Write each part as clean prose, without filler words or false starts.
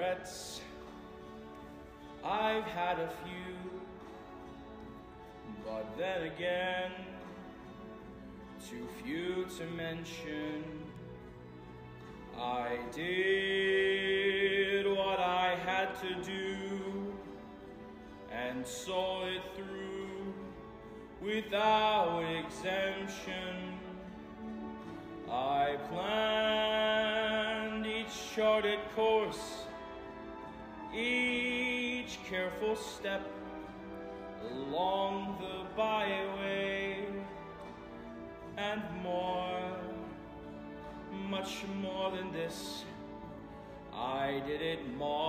regrets. I've had a few, but then again, too few to mention. I did what I had to do and saw it through without exemption. I planned each charted course, each careful step along the byway, and more, much more than this, I did it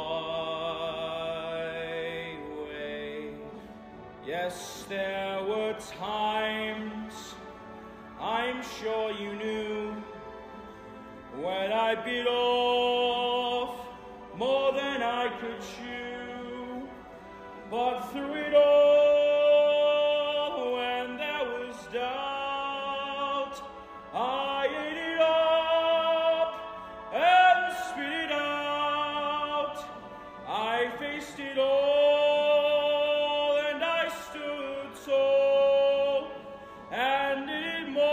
my way. Yes, there were times, I'm sure you knew, when I bit off more than I could chew, but through it all, when there was doubt, I ate it up and spit it out. I faced it all and I stood tall and did it my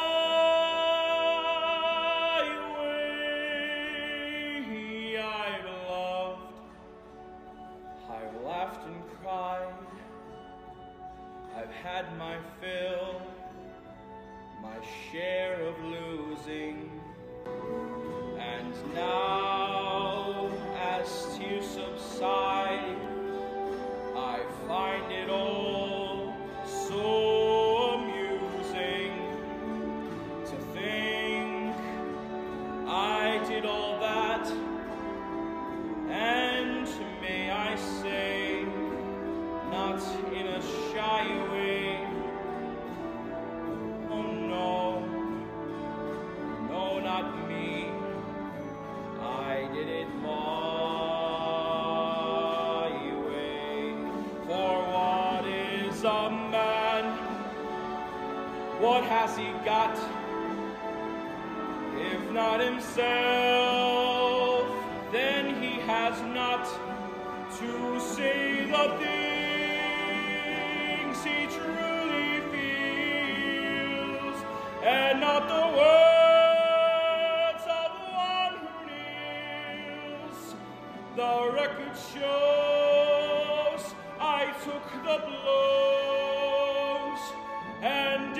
way. I've loved, I've laughed and cried, I've had my fill, my share of losing, and now as tears subside, I find it all so amusing to think I did all that, and may I say, not in a shy way, oh no, no, not me, I did it my way. For what is a man? What has he got, if not himself? Then he has not to say the things he truly feels, and not the words of one who kneels. The record shows I took the blows and